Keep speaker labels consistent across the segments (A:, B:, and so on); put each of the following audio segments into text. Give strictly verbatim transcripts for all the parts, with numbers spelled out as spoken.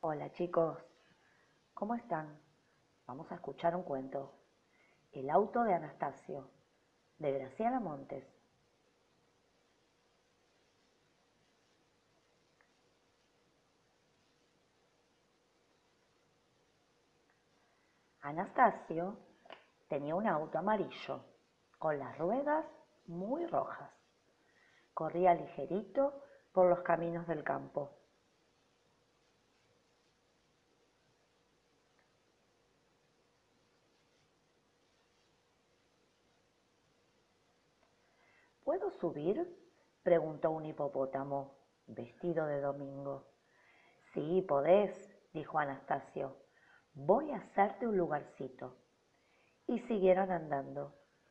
A: Hola chicos, ¿cómo están? Vamos a escuchar un cuento. El auto de Anastasio, de Graciela Montes. Anastasio tenía un auto amarillo, con las ruedas muy rojas. Corría ligerito por los caminos del campo. ¿Puedo subir?, preguntó un hipopótamo, vestido de domingo. Sí, podés, dijo Anastasio. Voy a hacerte un lugarcito. Y siguieron andando.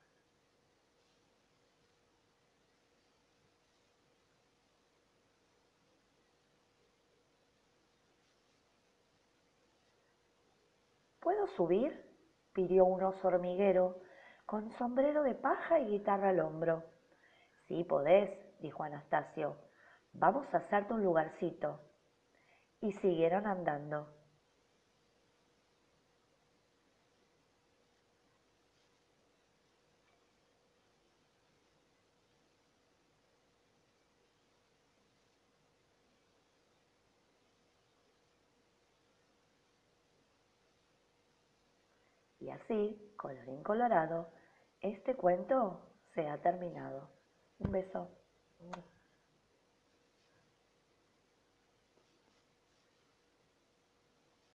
A: ¿Puedo subir?, pidió un oso hormiguero, con sombrero de paja y guitarra al hombro. Sí, podés, dijo Anastasio. Vamos a hacerte un lugarcito. Y siguieron andando. Y así, colorín colorado, este cuento se ha terminado. Un beso.